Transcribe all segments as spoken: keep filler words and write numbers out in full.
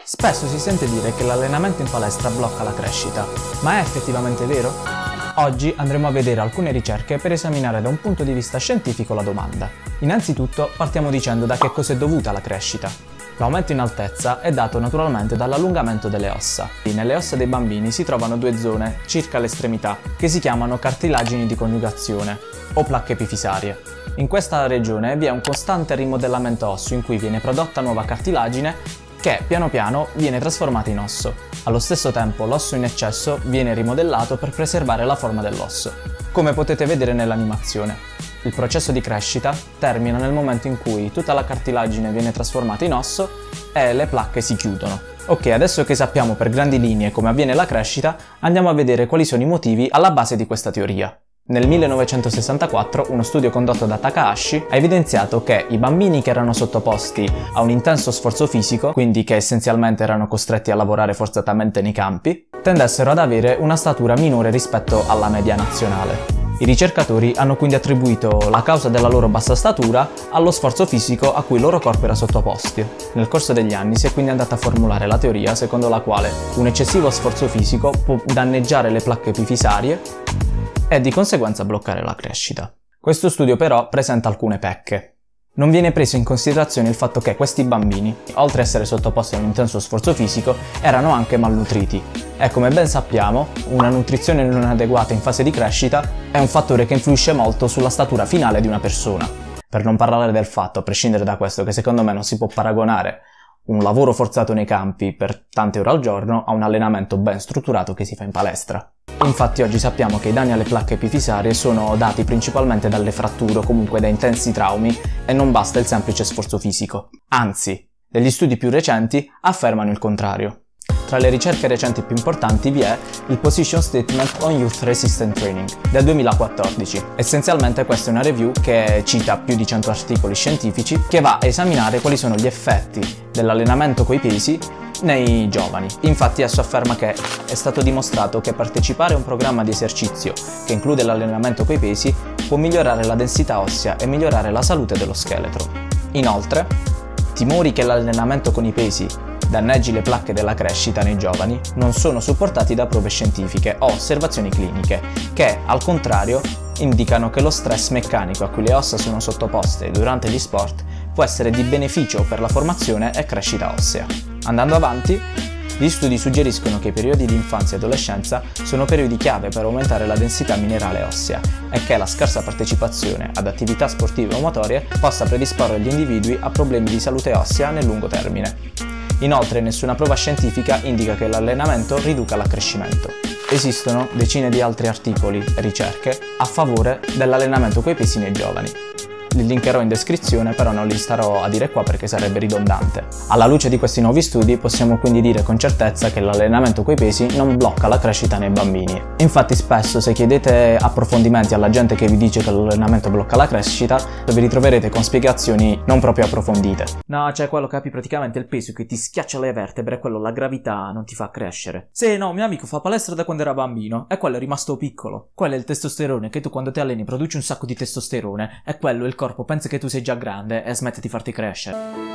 Spesso si sente dire che l'allenamento in palestra blocca la crescita, ma è effettivamente vero? Oggi andremo a vedere alcune ricerche per esaminare da un punto di vista scientifico la domanda. Innanzitutto partiamo dicendo da che cosa è dovuta la crescita. L'aumento in altezza è dato naturalmente dall'allungamento delle ossa. Nelle ossa dei bambini si trovano due zone, circa l'estremità, che si chiamano cartilagini di coniugazione o placche epifisarie. In questa regione vi è un costante rimodellamento osseo in cui viene prodotta nuova cartilagine che piano piano viene trasformata in osso. Allo stesso tempo l'osso in eccesso viene rimodellato per preservare la forma dell'osso, come potete vedere nell'animazione. Il processo di crescita termina nel momento in cui tutta la cartilagine viene trasformata in osso e le placche si chiudono. Ok, adesso che sappiamo per grandi linee come avviene la crescita, andiamo a vedere quali sono i motivi alla base di questa teoria. Nel millenovecentosessantaquattro uno studio condotto da Takahashi ha evidenziato che i bambini che erano sottoposti a un intenso sforzo fisico, quindi che essenzialmente erano costretti a lavorare forzatamente nei campi, tendessero ad avere una statura minore rispetto alla media nazionale. I ricercatori hanno quindi attribuito la causa della loro bassa statura allo sforzo fisico a cui il loro corpo era sottoposto. Nel corso degli anni si è quindi andata a formulare la teoria secondo la quale un eccessivo sforzo fisico può danneggiare le placche epifisarie e di conseguenza bloccare la crescita. Questo studio però presenta alcune pecche. Non viene preso in considerazione il fatto che questi bambini, oltre a essere sottoposti a un intenso sforzo fisico, erano anche malnutriti. E come ben sappiamo, una nutrizione non adeguata in fase di crescita è un fattore che influisce molto sulla statura finale di una persona. Per non parlare del fatto, a prescindere da questo, che secondo me non si può paragonare un lavoro forzato nei campi per tante ore al giorno a un allenamento ben strutturato che si fa in palestra. Infatti oggi sappiamo che i danni alle placche epifisarie sono dati principalmente dalle fratture o comunque da intensi traumi e non basta il semplice sforzo fisico. Anzi, degli studi più recenti affermano il contrario. Tra le ricerche recenti più importanti vi è il Position Statement on Youth Resistant Training del duemilaquattordici. Essenzialmente questa è una review che cita più di cento articoli scientifici che va a esaminare quali sono gli effetti dell'allenamento coi pesi nei giovani. Infatti esso afferma che è stato dimostrato che partecipare a un programma di esercizio che include l'allenamento coi pesi può migliorare la densità ossea e migliorare la salute dello scheletro. Inoltre, timori che l'allenamento con i pesi danneggi le placche della crescita nei giovani non sono supportati da prove scientifiche o osservazioni cliniche, che al contrario indicano che lo stress meccanico a cui le ossa sono sottoposte durante gli sport può essere di beneficio per la formazione e crescita ossea. Andando avanti, gli studi suggeriscono che i periodi di infanzia e adolescenza sono periodi chiave per aumentare la densità minerale ossea e che la scarsa partecipazione ad attività sportive o motorie possa predisporre gli individui a problemi di salute ossea nel lungo termine. Inoltre nessuna prova scientifica indica che l'allenamento riduca l'accrescimento. Esistono decine di altri articoli e ricerche a favore dell'allenamento coi pesi nei giovani. Li linkerò in descrizione, però non li starò a dire qua perché sarebbe ridondante. Alla luce di questi nuovi studi possiamo quindi dire con certezza che l'allenamento coi pesi non blocca la crescita nei bambini. Infatti spesso se chiedete approfondimenti alla gente che vi dice che l'allenamento blocca la crescita, vi ritroverete con spiegazioni non proprio approfondite. No, cioè quello capi praticamente il peso che ti schiaccia le vertebre, quello la gravità non ti fa crescere. Sì, no, mio amico fa palestra da quando era bambino e quello è rimasto piccolo. Quello è il testosterone, che tu quando ti alleni produci un sacco di testosterone e quello è il corpo pensa che tu sei già grande e smette di farti crescere.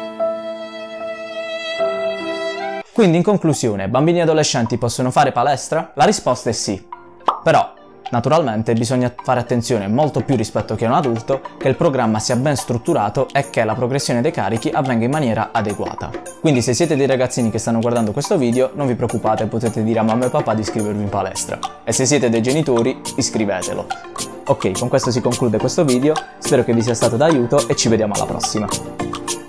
Quindi in conclusione, bambini e adolescenti possono fare palestra? La risposta è sì. Però, naturalmente, bisogna fare attenzione molto più rispetto che a un adulto che il programma sia ben strutturato e che la progressione dei carichi avvenga in maniera adeguata. Quindi se siete dei ragazzini che stanno guardando questo video, non vi preoccupate, potete dire a mamma e papà di iscrivervi in palestra. E se siete dei genitori, iscrivetelo. Ok, con questo si conclude questo video, spero che vi sia stato d'aiuto e ci vediamo alla prossima.